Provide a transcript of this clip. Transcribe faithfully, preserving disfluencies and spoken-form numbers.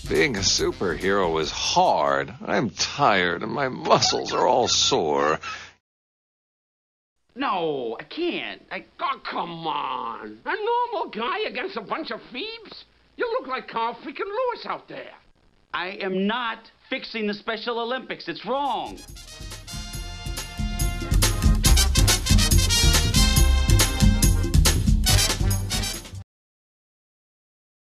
Being a superhero is hard. I'm tired and my muscles are all sore. No, I can't. I... Oh, come on. A normal guy against a bunch of Phoebes? You look like Carl freaking Lewis out there. I am not fixing the Special Olympics. It's wrong.